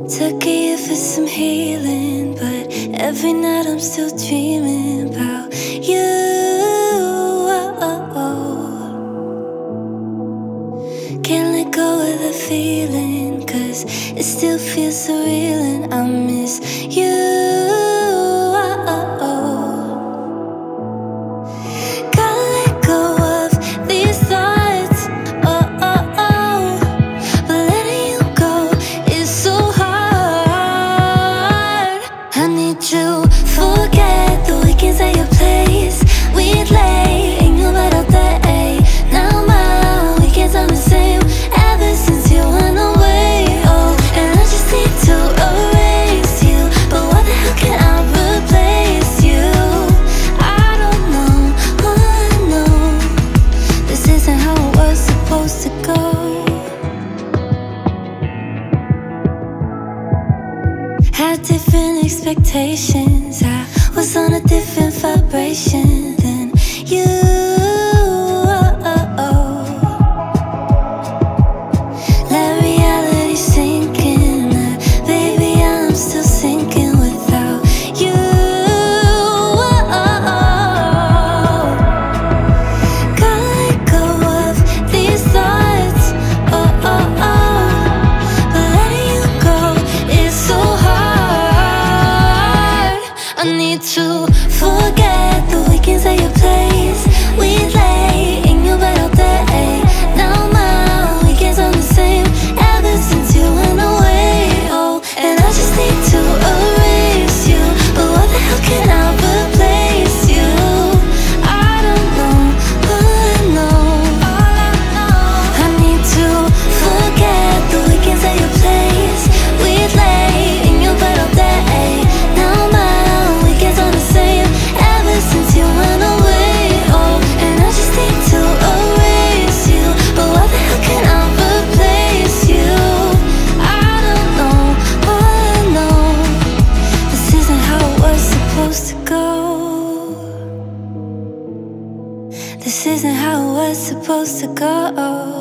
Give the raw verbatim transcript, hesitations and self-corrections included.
Took a year for some healing, but every night I'm still dreaming about you. Can't let go of the feeling, cause it still feels surreal and I miss you. Gotta let go of these thoughts, oh, oh, oh. But letting you go is so hard. I need to forget the weekends at your place. We'd lay in your bed all day. Now my weekends are the same ever since you went away. Oh, and I just need to erase you, but what the hell can I replace you? I don't know, all I know, this isn't how it was supposed to go. Had different expectations, I was on a different vibration than you. Let reality sink in, uh, baby, I'm still sinking without you. Gotta let go of these thoughts, oh, oh, oh. But letting you go is so hard. I need to forget the weekends at your place. We'd lay in your bed all day. Now my weekends are the same ever since you went away. Oh, and I just need to erase you, but what the hell can I replace you? I don't know, all I know, I need to forget the weekends at your place. We'd lay in your bed all day. Now my weekends are the same ever since you went away. Oh, and I just need to erase you, but what the hell can I replace you? I don't know, all I know, this isn't how it was supposed to go. This isn't how it was supposed to go.